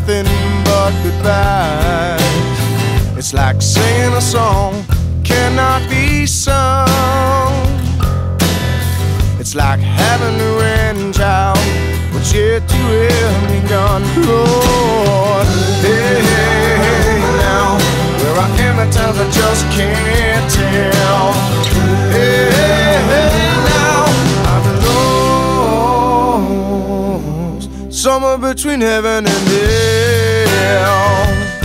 nothing but goodbyes. It's like singing a song cannot be sung. It's like having a grandchild, but yet to have begun. Lord, hey, hey, now where I am at times I just can't tell. Hey, hey, now I've been lost somewhere between heaven and hell.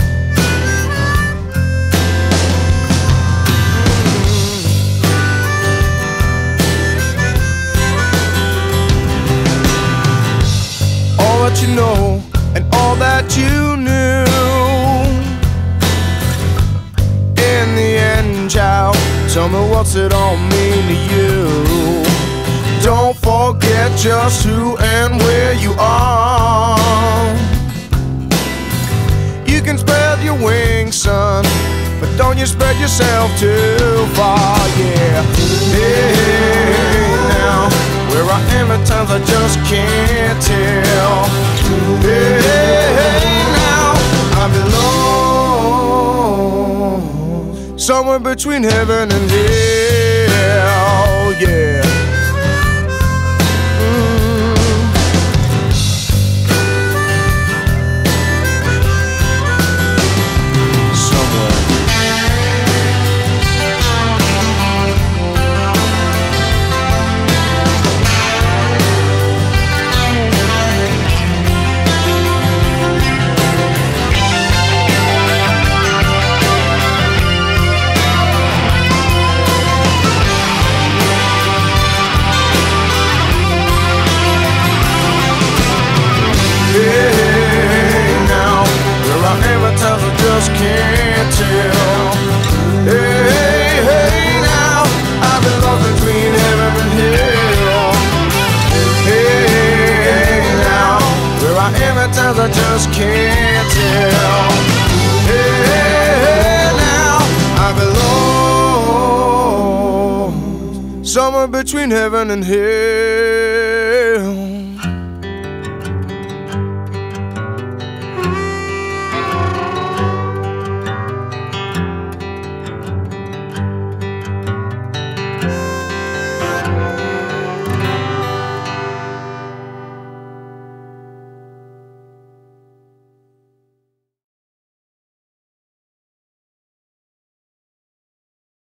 That you know and all that you knew, in the end, child, tell me what's it all mean to you. Don't forget just who and where you are. You can spread your wings, son, but don't you spread yourself too far, yeah. Hey, now where I am at times I just can't tell. Hey, now I belong somewhere between heaven and hell, yeah. Can't tell. Hey, hey, now I've been lost between heaven and hell. Hey, now where I am at times I just can't tell. Hey, now I belong somewhere between heaven and hell.